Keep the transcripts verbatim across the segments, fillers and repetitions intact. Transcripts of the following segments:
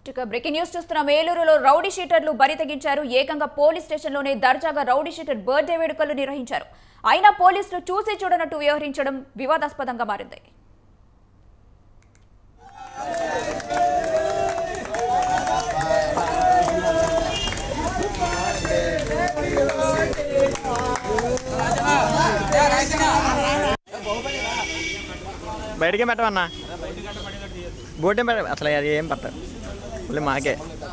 Breaking news చూస్తున్నాం. ఏలూరులో rowdy షీటర్లు బరి తెగించారు. ఏకంగా పోలీస్ స్టేషన్లోనే దర్జాగా రౌడీ షీటర్ బర్త్డే వేడుకలు నిర్వహించారు. అయినా పోలీసులు చూసి చూడనట్టు వ్యవహరించడం వివాదాస్పదంగా మారింది. బయటకే పెట్టమన్నా, బోటే పెట్ట అసలు అది ఏం పట్టదు, మళ్ళీ మాకే.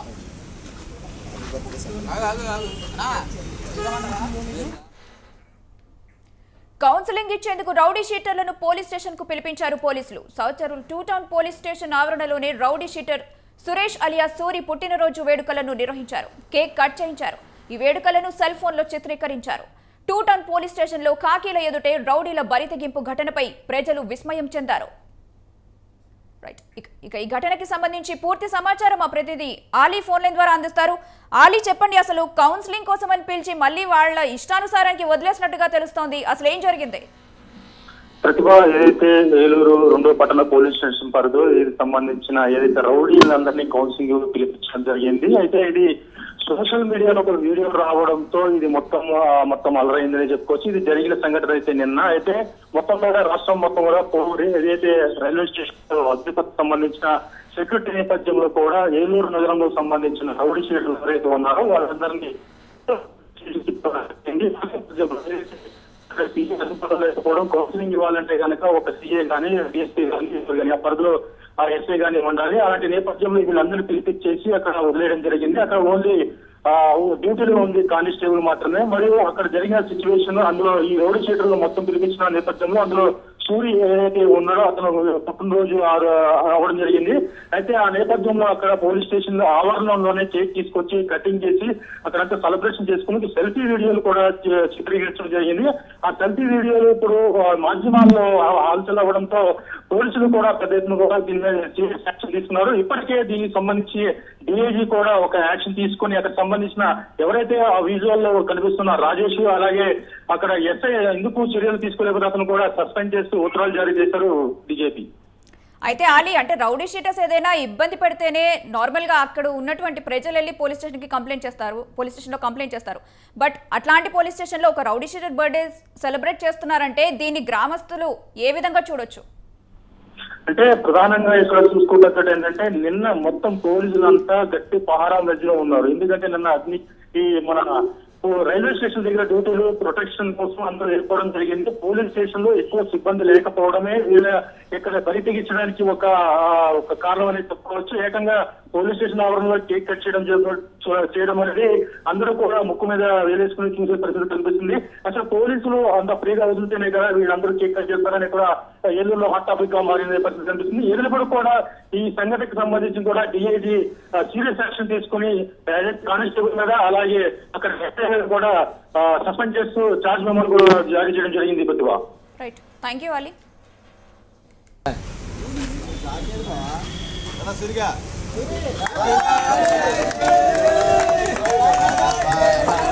కౌన్సిలింగ్ ఇచ్చేందుకు రౌడీ షీటర్లను పోలీస్ స్టేషన్ కు పిలిపించారు పోలీసులు. సౌచరుల్ టూ టౌన్ పోలీస్ స్టేషన్ ఆవరణలోనే rowdy sheeter Suresh alias Suri పుట్టినరోజు వేడుకలను నిర్వహించారు. కేక్ కట్ చేయించారు. ఈ వేడుకలను సెల్ ఫోన్ లో చిత్రీకరించారు. టూ టౌన్ పోలీస్ స్టేషన్లో కాకీల ఎదుటే రౌడీల బరితెగింపు ఘటనపై ప్రజలు విస్మయం చెందారు. రైట్, ఇక ఈ ఘటనకి సంబంధించి పూర్తి సమాచారం మా ప్రతినిధి ఆలీ ఫోన్ లైన్ ద్వారా అందిస్తారు. ఆలీ, చెప్పండి, అసలు కౌన్సిలింగ్ కోసం అని పిలిచి మళ్ళీ వాళ్ళ ఇష్టానుసారానికి వదిలేసినట్టుగా తెలుస్తోంది. అసలు ఏం జరిగింది? ప్రతిభ ఏదైతే ఏలూరు రెండో పట్టణ పోలీస్ స్టేషన్ పరిధి ఇది సంబంధించిన ఏదైతే రౌడీలందరినీ కౌన్సిలింగ్ పిలిపించడం జరిగింది. అయితే ఇది సోషల్ మీడియాలో ఒక వీడియో రావడంతో ఇది మొత్తం మొత్తం అలరైందని చెప్పుకోవచ్చు. ఇది జరిగిన సంఘటన అయితే నిన్న అయితే మొత్తం కూడా రాష్ట్రం మొత్తం కూడా పోరి ఏదైతే రైల్వే స్టేషన్ అధిపతికి సంబంధించిన సెక్యూరిటీ నేపథ్యంలో కూడా ఏలూరు నగరంలో సంబంధించిన రౌడీ షీటర్లు ఎవరైతే ఉన్నారో వాళ్ళందరినీ లేకపోవడం కౌన్సిలింగ్ ఇవ్వాలంటే కనుక ఒక సీఏ కానీ డిఎస్పీ కానీ ఆ పరిధిలో ఆ ఎస్ఐ కానీ ఉండాలి. అలాంటి నేపథ్యంలో వీళ్ళందరూ పిలిపించేసి అక్కడ వదిలేయడం జరిగింది. అక్కడ ఓన్లీ ఆ డ్యూటీలో ఉంది కానిస్టేబుల్ మాత్రమే. మరియు అక్కడ జరిగిన సిచ్యువేషన్ అందులో ఈ రౌడీ షీటర్లు మొత్తం పిలిపించిన నేపథ్యంలో అందులో సూరి ఏదైతే ఉన్నాడో అతను పుట్టినరోజు అవ్వడం జరిగింది. అయితే ఆ నేపథ్యంలో అక్కడ పోలీస్ స్టేషన్ ఆవరణలోనే కేక్ తీసుకొచ్చి కటింగ్ చేసి అక్కడంతా సెలబ్రేషన్ చేసుకుని సెల్ఫీ వీడియోలు కూడా చిత్రీకరించడం జరిగింది. ఆ సెల్ఫీ వీడియోలు ఇప్పుడు మాధ్యమాల్లో హల్చల్ అవ్వడంతో పోలీసులు కూడా పెద్ద ఎత్తున కూడా దీని మీద సీరియస్ యాక్షన్ తీసుకున్నారు. ఇప్పటికే దీనికి సంబంధించి డిఐజీ కూడా ఒక యాక్షన్ తీసుకుని అక్కడ సంబంధించిన ఎవరైతే ఆ విజువల్ లో కనిపిస్తున్న రాజేష్ అలాగే అక్కడ ఎస్ఐ ఎందుకు చర్యలు తీసుకోలేకపోతే అతను కూడా సస్పెండ్ చేస్తూ ఉత్తర్వులు జారీ చేశారు బీజేపీ. అయితే ఆలీ, అంటే రౌడీ షీటర్స్ ఏదైనా ఇబ్బంది పెడితేనే నార్మల్ గా అక్కడ ఉన్నటువంటి ప్రజలు వెళ్ళి పోలీస్ స్టేషన్ కి కంప్లైంట్ చేస్తారు, పోలీస్ స్టేషన్ లో కంప్లైంట్ చేస్తారు. బట్ అట్లాంటి పోలీస్ స్టేషన్ లో ఒక రౌడీ షీటర్ బర్త్డే సెలబ్రేట్ చేస్తున్నారంటే దీన్ని గ్రామస్తులు ఏ విధంగా చూడొచ్చు? అంటే ప్రధానంగా ఇక్కడ చూసుకున్నట్టు ఏంటంటే నిన్న మొత్తం పోలీసులంతా గట్టి పహారా మధ్యలో ఉన్నారు. ఎందుకంటే నిన్న అగ్ని ఈ మన రైల్వే స్టేషన్ దగ్గర డ్యూటీలు ప్రొటెక్షన్ కోసం అందరూ ఏర్పడడం జరిగింది. పోలీస్ స్టేషన్ లో ఎక్కువ సిబ్బంది లేకపోవడమే వీళ్ళ ఇక్కడ బరి తెగించడానికి ఒక ఒక కారణం అనేది చెప్పుకోవచ్చు. ఏకంగా పోలీస్ స్టేషన్ ఆవరణలో కేక్ కట్ చేయడం చేయడం అనేది అందరూ కూడా ముక్కు మీద వేలేసుకుని చూసే పరిస్థితి కనిపిస్తుంది. అసలు పోలీసులు అంత ఫ్రీగా వదిలితేనే కదా వీళ్ళందరూ కేక్ కట్ చేస్తారని కూడా ఏలూరులో హాట్ టాపిక్ గా మారిన పరిస్థితి కనిపిస్తుంది. ఏలూరు కూడా ఈ సంఘటనకు సంబంధించి కూడా డిఐజీ సీరియస్ యాక్షన్ తీసుకుని కానిస్టేబుల్ మీద అలాగే అక్కడ ఎస్ఐ కూడా సస్పెండ్ చేస్తూ చార్జ్ మెమోలు కూడా జారీ చేయడం జరిగింది. Pratibha, right, thank you Ali. సరిగా